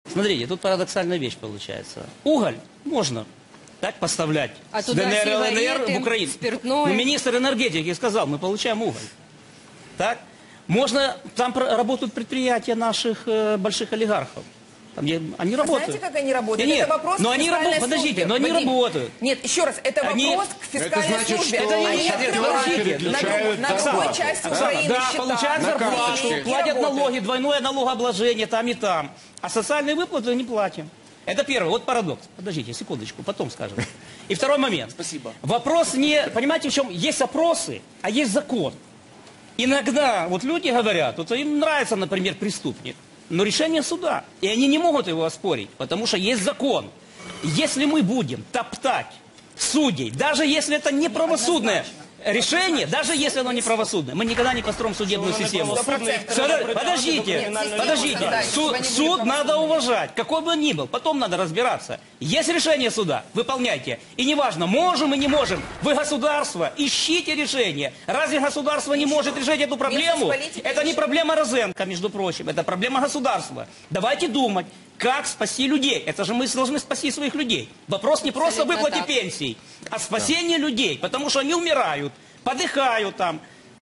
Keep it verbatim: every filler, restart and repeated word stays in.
Смотрите, тут парадоксальная вещь получается. Уголь можно так поставлять а с туда ДНР, ЛНР в Украину. Спиртное. Ну, министр энергетики сказал, мы получаем уголь. Так? Можно, там работают предприятия наших э, больших олигархов. Там, я, они работают. А знаете, как они работают? Нет, это вопрос но к они фискальной работают, подождите, службе. но они Вадим, работают. Нет, еще раз, это Они... вопрос к фискальной это значит, службе. что... Они Это открывают не на, друг, на другой части Украины да, счета. получают зарплату, и платят работают. налоги, двойное налогообложение там и там. А социальные выплаты не платим. Это первый, вот парадокс. Подождите, секундочку, потом скажем. И второй момент. Спасибо. Вопрос не... Понимаете, в чем? Есть опросы, а есть закон. Иногда вот люди говорят, вот им нравится, например, преступник, но решение суда. И они не могут его оспорить, потому что есть закон. Если мы будем топтать судей, даже если это не правосудное решение, даже если оно не правосудное, мы никогда не построим судебную систему. Подождите, подождите. Суд, суд надо уважать, какой бы он ни был. Потом надо разбираться. Есть решение суда, выполняйте. И неважно, можем и не можем. Вы государство, ищите решение. Разве государство не может решить эту проблему? Это не проблема Розенко, между прочим. Это проблема государства. Давайте думать, как спасти людей. Это же мы должны спасти своих людей. Вопрос не просто выплате пенсий, а спасение людей. Потому что они умирают, подыхают там.